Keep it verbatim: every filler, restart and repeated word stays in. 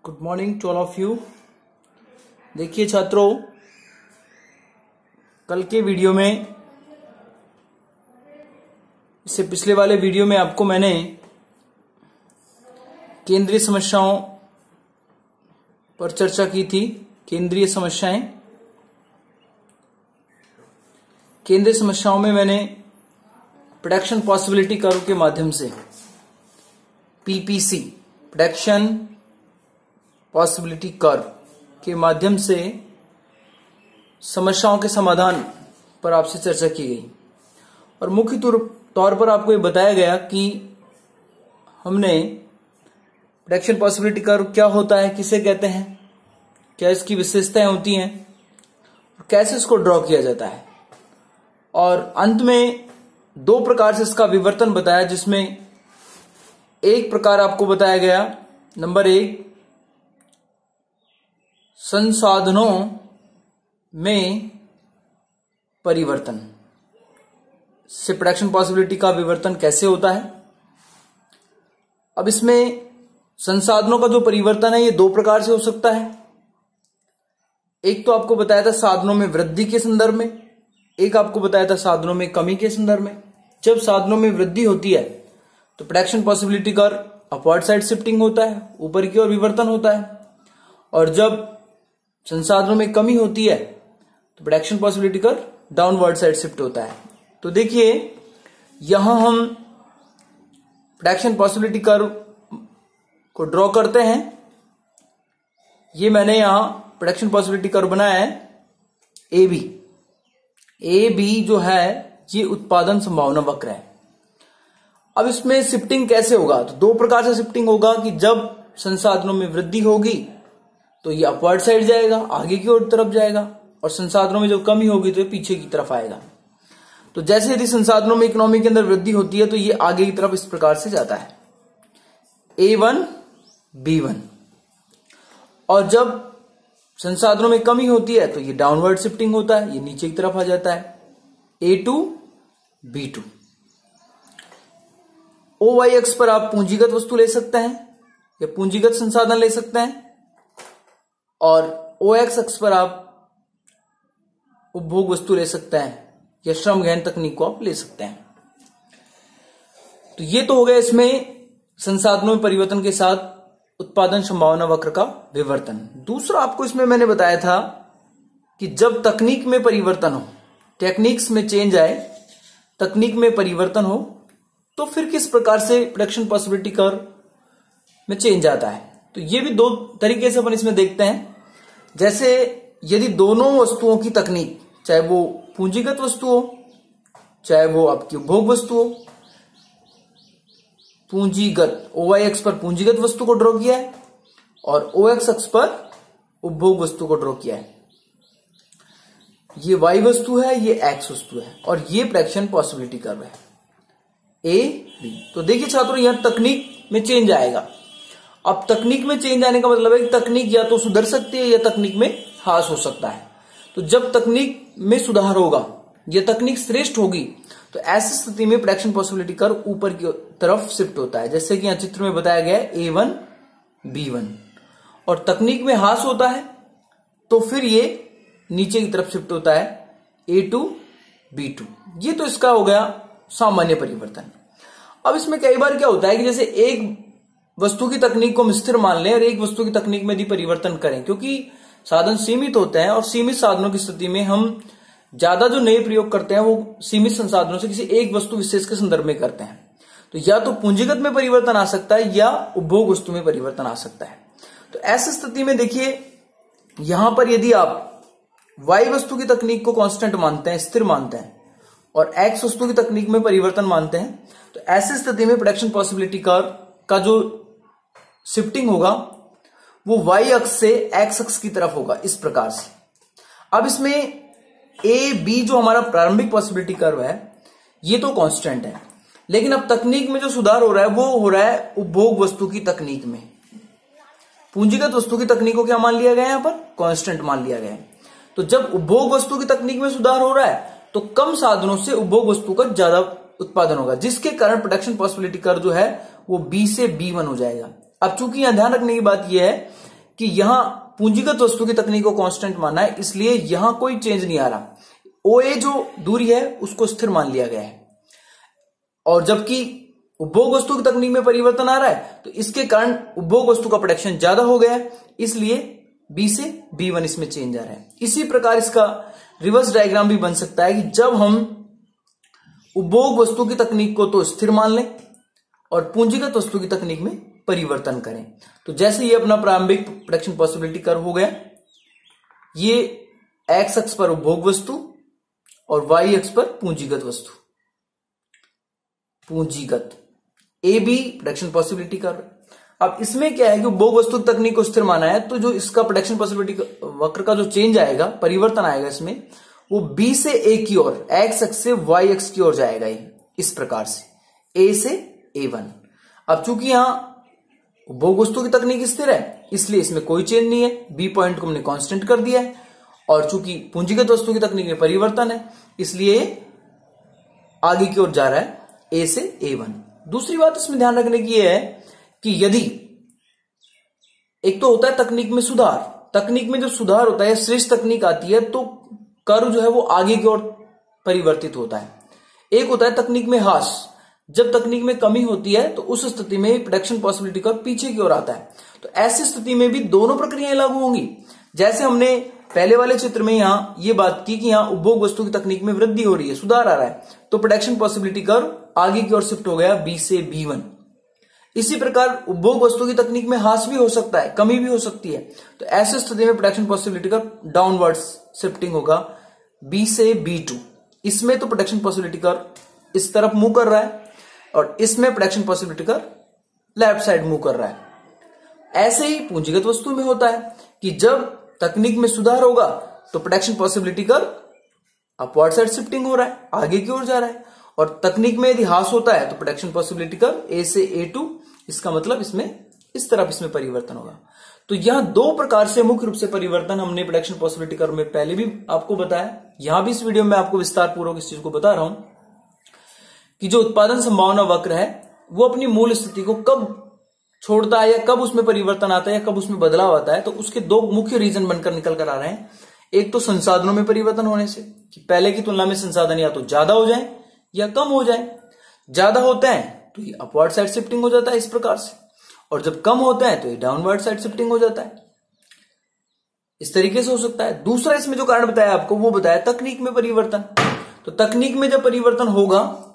Good morning to all of you. देखिए छात्रों, कल के वीडियो में, इससे पिछले वाले वीडियो में आपको मैंने केंद्रीय समस्याओं पर चर्चा की थी। केंद्रीय समस्याएं केंद्रीय समस्याओं में मैंने प्रेडिक्शन पॉसिबिलिटी कर्व के माध्यम से पीपीसी प्रेडिक्शन पॉसिबिलिटी कर्व के माध्यम से समस्याओं के समाधान पर आपसे चर्चा की गई और मुख्य तौर पर आपको ये बताया गया कि हमने प्रेडिक्शन पॉसिबिलिटी कर्व क्या होता है, किसे कहते हैं, क्या इसकी विशेषताएं होती हैं और कैसे इसको ड्रॉ किया जाता है। और अंत में दो प्रकार से इसका विवर्तन बताया, जिसमें एक प्रकार आपको बताया गया, नंबर एक, संसाधनों में परिवर्तन से प्रेडिक्शन पॉसिबिलिटी का विवर्तन कैसे होता है। अब इसमें संसाधनों का जो परिवर्तन है ये दो प्रकार से हो सकता है। एक तो आपको बताया था साधनों में वृद्धि के संदर्भ में, एक आपको बताया था साधनों में कमी के संदर्भ में। जब साधनों में वृद्धि होती है तो prediction possibility curve upward side shifting होता है, ऊपर की ओर विवर्तन होता है। और जब संसाधनों में कमी होती है तो prediction possibility curve downward side shift होता है। तो देखिए, यहां हम प्रेडिक्शन पॉसिबिलिटी कर्व को ड्रॉ करते हैं। ये मैंने यहां प्रेडिक्शन पॉसिबिलिटी कर्व बनाया है ए बी। ए बी जो है ये उत्पादन संभावना वक्र है। अब इसमें शिफ्टिंग कैसे होगा, तो दो प्रकार से शिफ्टिंग होगा कि जब संसाधनों में वृद्धि होगी तो ये अपवर्ड साइड जाएगा, आगे की ओर तरफ जाएगा, और संसाधनों में जब कमी होगी तो ये पीछे की तरफ आएगा। तो जैसे यदि संसाधनों में इकोनॉमी के अंदर वृद्धि होती है तो ये आगे की तरफ इस प्रकार से जाता है, ए वन बी वन। और जब संसाधनों में कमी होती है तो ये डाउनवर्ड शिफ्टिंग होता है, ये नीचे की तरफ आ जाता है, A to B two. O Y X पर आप पूंजीगत वस्तु ले सकते हैं या पूंजीगत संसाधन ले सकते हैं, और ओ एक्स एक्स पर आप उपभोग वस्तु ले सकते हैं या श्रम गहन तकनीक को आप ले सकते हैं। तो ये तो हो गया इसमें संसाधनों में परिवर्तन के साथ उत्पादन संभावना वक्र का विवर्तन। दूसरा आपको इसमें मैंने बताया था कि जब तकनीक में परिवर्तन हो, टेक्निक्स में चेंज आए, तकनीक में परिवर्तन हो, तो फिर किस प्रकार से प्रेडिक्शन पॉसिबिलिटी कर्व में चेंज आता है। तो ये भी दो तरीके से अपन इसमें देखते हैं। जैसे यदि दोनों वस्तुओं की तकनीक, चाहे वो पूंजीगत वस्तु हो चाहे वो आपकी उपभोग वस्तु हो, पूंजीगत ओ वाई एक्स पर पूंजीगत वस्तु को ड्रॉ किया है और ओ एक्स एक्स पर उपभोग वस्तु को ड्रॉ किया है, ये वाई वस्तु है, ये एक्स वस्तु है, और ये प्रेडिक्शन पॉसिबिलिटी कर्व है ए बी। तो देखिए छात्रों, यहां तकनीक में चेंज आएगा। अब तकनीक में चेंज आने का मतलब है कि तकनीक या तो सुधर सकती है या तकनीक में ह्रास हो सकता है। तो जब तकनीक में सुधार होगा या तकनीक श्रेष्ठ होगी तो ऐसी स्थिति में प्रेडिक्शन पॉसिबिलिटी कर्व ऊपर की तरफ शिफ्ट होता है, जैसे कि यहां चित्र में बताया गया है ए वन बी वन। और तकनीक में ह्रास होता है तो फिर ये नीचे की तरफ शिफ्ट होता है, ए टू बी टू। ये तो इसका हो गया सामान्य परिवर्तन। अब इसमें कई बार क्या होता है कि जैसे एक वस्तु की तकनीक को हम स्थिर मान लें और एक वस्तु की तकनीक में यदि परिवर्तन करें, क्योंकि साधन सीमित होते हैं और सीमित साधनों की स्थिति में हम ज्यादा जो नए प्रयोग करते हैं वो सीमित संसाधनों से किसी एक वस्तु विशेष के संदर्भ में करते हैं। तो या तो पूंजीगत में परिवर्तन आ सकता है या उपभोग वस्तु में परिवर्तन आ सकता है। तो ऐसी स्थिति में देखिए, यहां पर यदि आप वाई वस्तु की तकनीक को कांस्टेंट मानते हैं, स्थिर मानते हैं, और एक्स वस्तु की तकनीक में परिवर्तन मानते हैं, तो ऐसी स्थिति में प्रेडिक्शन पॉसिबिलिटी कर्व का जो शिफ्टिंग होगा वो वाई अक्ष से एक्स अक्ष की तरफ होगा, इस प्रकार से। अब इसमें ए बी जो हमारा प्रारंभिक पॉसिबिलिटी कर्व है ये तो कांस्टेंट है, लेकिन अब तकनीक में जो सुधार हो रहा है वो हो रहा है उपभोग वस्तु की तकनीक में। पूंजीगत वस्तु की तकनीक को क्या मान लिया गया है, यहां पर कांस्टेंट मान लिया गया है। तो जब उपभोग वस्तु की तकनीक में सुधार हो रहा है तो कम साधनों से उपभोग वस्तु का ज्यादा उत्पादन होगा, जिसके कारण प्रेडिक्शन पॉसिबिलिटी कर्व जो है वो बी से बी वन हो जाएगा। अब चूंकि यहां ध्यान रखने की बात यह है कि यहां पूंजीगत वस्तु की तकनीक को कांस्टेंट माना है, इसलिए यहां कोई चेंज नहीं आ रहा। ओए जो दूरी है उसको स्थिर मान लिया गया है, और जबकि उपभोग वस्तु की तकनीक में परिवर्तन आ रहा है तो इसके कारण उपभोग वस्तु का प्रोडक्शन ज्यादा हो गया है, इसलिए बी से बी वन इसमें चेंज आ रहा है। इसी प्रकार इसका रिवर्स डायग्राम भी बन सकता है कि जब हम उपभोग वस्तु की तकनीक को तो स्थिर मान लें और पूंजीगत वस्तु की तकनीक में परिवर्तन करें। तो जैसे ये अपना प्रारंभिक प्रोडक्शन पॉसिबिलिटी कर्व हो गया, ये एक्स अक्ष पर उपभोग वस्तु और वाई अक्ष पर पूंजीगत वस्तु, पूंजीगत A B production possibility curve. अब इसमें क्या है कि उपभोग वस्तु की तकनीक को स्थिर माना है, तो जो इसका प्रोडक्शन पॉसिबिलिटी वक्र का जो चेंज आएगा, परिवर्तन आएगा इसमें, वो बी से ए की ओर, एक्स अक्ष से वाई अक्ष की ओर जाएगा। ये इस प्रकार से ए से ए वन। अब चूंकि यहां उपभोग वस्तु की तकनीक स्थिर है इसलिए इसमें कोई चेंज नहीं है, बी पॉइंट को हमने कांस्टेंट कर दिया है, और चूंकि पूंजीगत वस्तु की तकनीक में परिवर्तन है इसलिए आगे की ओर जा रहा है ए से ए वन। दूसरी बात इसमें ध्यान रखने की यह है कि यदि एक तो होता है तकनीक में सुधार, तकनीक में जब सुधार होता है, श्रेष्ठ तकनीक आती है तो कर्व जो है वो आगे की ओर परिवर्तित होता है। एक होता है तकनीक में ह्रास, जब तकनीक में कमी होती है तो उस स्थिति में प्रोडक्शन पॉसिबिलिटी कर्व पीछे की ओर आता है। तो ऐसी स्थिति में भी दोनों प्रक्रियाएं लागू होंगी। जैसे हमने पहले वाले चित्र में यहां ये बात की कि यहां उपभोग वस्तु की तकनीक में वृद्धि हो रही है, सुधार आ रहा है, तो प्रोडक्शन पॉसिबिलिटी कर्व आगे की ओर शिफ्ट हो गया बी से बी वन। इसी प्रकार उपभोग वस्तु की तकनीक में ह्रास भी हो सकता है, कमी भी हो सकती है, तो ऐसे स्थिति में production possibility curve downward shifting होगा बी से बी टू। इसमें तो प्रोडक्शन पॉसिबिलिटी कर्व इस तरफ मूव कर रहा है और इसमें production possibility curve left side move कर रहा है। ऐसे ही पूंजीगत वस्तु में होता है कि जब तकनीक में सुधार होगा तो production possibility curve upward side shifting हो रहा है, आगे की ओर जा रहा है, और तकनीक में यदि ह्रास होता है तो प्रोडक्शन पॉसिबिलिटी कर्व ए से ए टू, इसका मतलब इसमें इस तरफ इसमें परिवर्तन होगा। तो यहां दो प्रकार से मुख्य रूप से परिवर्तन हमने प्रोडक्शन पॉसिबिलिटी कर्व में पहले भी आपको बताया, यहां भी इस वीडियो में आपको विस्तार पूर्वक इस चीज को बता रहा हूं कि जो उत्पादन संभावना वक्र है वो अपनी मूल स्थिति को कब छोड़ता है या कब उसमें परिवर्तन आता है या कब उसमें बदलाव आता है, तो उसके दो मुख्य रीजन बनकर निकल कर आ रहे हैं। एक तो संसाधनों में परिवर्तन होने से, कि पहले की तुलना में संसाधन या तो ज्यादा हो जाए या कम हो जाए। ज्यादा होते हैं तो ये अपवर्ड साइड शिफ्टिंग हो जाता है इस प्रकार से, और जब कम होते हैं तो ये डाउनवर्ड साइड शिफ्टिंग हो जाता है, इस तरीके से हो सकता है। दूसरा इसमें जो कारण बताया आपको वो बताया तकनीक में परिवर्तन। तो तकनीक में जब परिवर्तन होगा